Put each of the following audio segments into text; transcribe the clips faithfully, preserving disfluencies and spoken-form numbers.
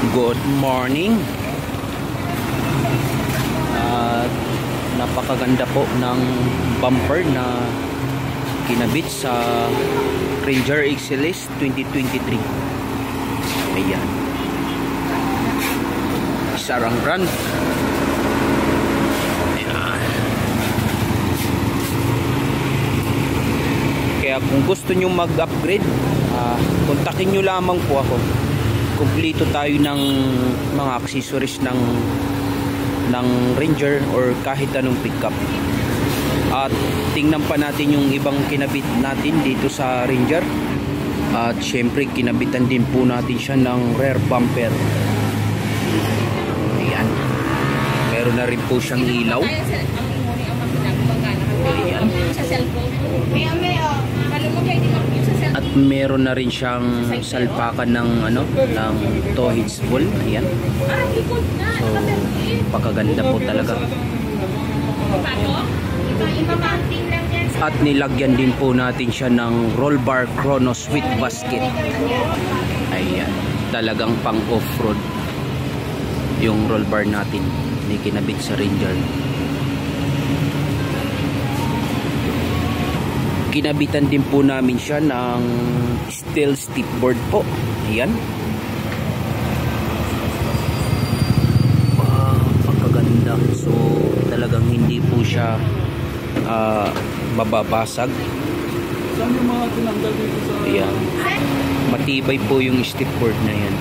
Good morning. At napakaganda po ng bumper na kinabit sa Ranger X L S twenty twenty-three. Ayan. Sarang run. Ayan. Kaya kung gusto nyo mag-upgrade, uh, kontakin nyo lamang po ako. Kumplito tayo ng mga accessories ng ng Ranger or kahit anong pickup. At tingnan pa natin yung ibang kinabit natin dito sa Ranger. At syempre kinabitan din po natin siya ng rear bumper. Ayan. Meron na rin po siyang ilaw. Ayan. At meron na rin siyang salpakan ng ano, ng tow hitch ball. Ayan. So, pakaganda po talaga. At nilagyan din po natin siya ng roll bar chrono sweet basket. Ayan. Talagang pang off-road yung roll bar natin. May kinabit sa Ranger. Kinabitan din po namin siya ng steel step board po. Ayan. Wow, pagkaganda. So, talagang hindi po siya uh, mababasag. Saan yung mga tinanggal dito sa... Ayan. Matibay po yung step board na yan.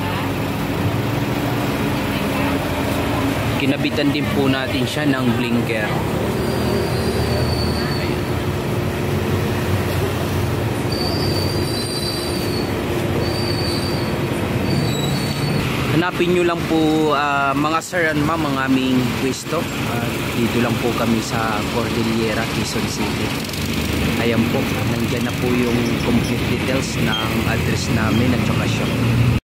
Kinabitan din po natin siya ng blinker. Hanapin nyo lang po uh, mga sir and ma'am ang aming pwesto. Uh, dito lang po kami sa Cordillera, Quezon City. Ayan po, nandyan na po yung complete details ng address namin at saka shop.